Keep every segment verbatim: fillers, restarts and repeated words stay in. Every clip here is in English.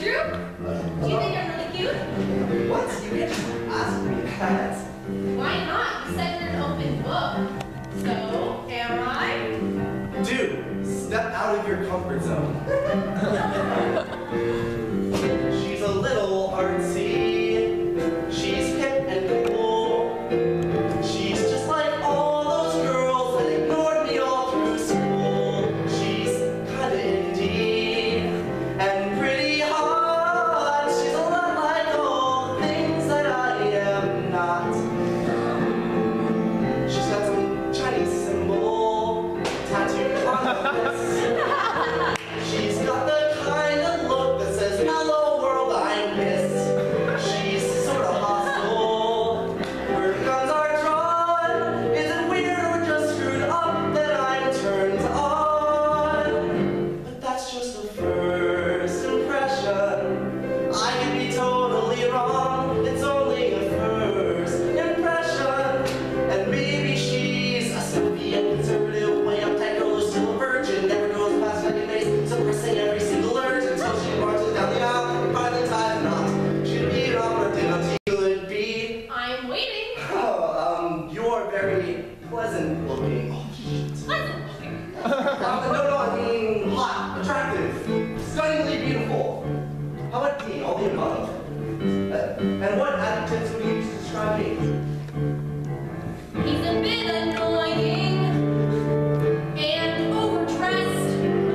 Andrew? Do you think I'm really cute? What? You can't just ask me that. Why not? You said you're an open book. So, am I? Dude, step out of your comfort zone. She's a little artsy. She's hip and cool. She's just like all those girls that ignored me all through school. She's kinda indie and pretty hot. She's a lot like all the things that I am not. She's got some Chinese symbol tattooed on her wrist. She's got the kind of look that says, hello world, I'm pissed. She's sorta hostile. Her guns are drawn. Is it weird or just screwed up that I'm turned on? But that's just a first impression. I could be totally wrong. It's only a first impression. And maybe she's a Soviet conservative, way uptight girl who's still a virgin, never goes past second base, suppressing every single urge until she marches down the aisle and finally ties a knot. She'd be an opera dinner. Could be. I'm waiting. Oh, um, you're very pleasant looking. Oh, shit. Pleasant looking. Um, no, no, I mean hot, attractive, stunningly beautiful. How about me? All the above. Uh, and what adjectives would you use to describe me? He's a bit annoying and overdressed.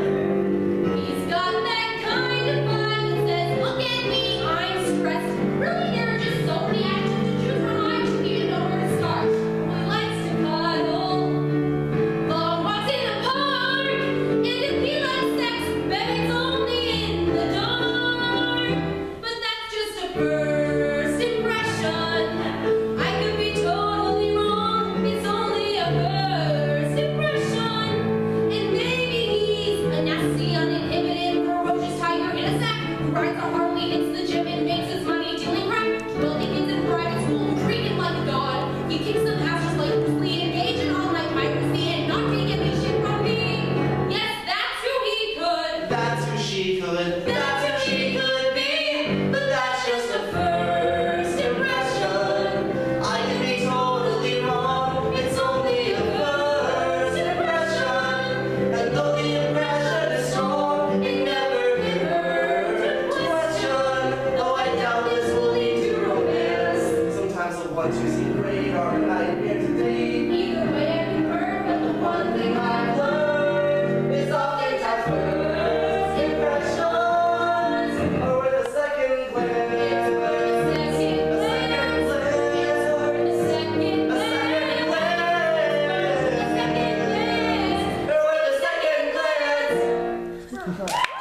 He's got that kind of vibe that says, look at me, I'm stressed. Really, there are just so many actions to choose from. I just need to know where to start. He likes to cuddle, long walks in the park, and if he likes sex, bet it's only in the dark. But that's just a first impression. I could be totally wrong. It's only a first impression. And maybe he's a nasty, uninhibited, ferocious tiger in a sack who rides a Harley, hits the gym, and makes his money dealing crack, building kids in private school, treated like a god. He kicks some ass just like Bruce Lee, engaging on like piracy, and not taking any shit from me. Yes, that's who he could. That's who she could. That's who she could be. But that's just a first impression. I can be totally wrong. It's only a first impression. And though the impression is strong, it never hit her to question. Though I doubt this will lead to romance. Sometimes the ones who seem great are a nightmare to date. Either way, I prefer, but the one thing I've learned is oftentimes first impressions are worth a second glance. A second glance. A second glance. They're worth a second glance.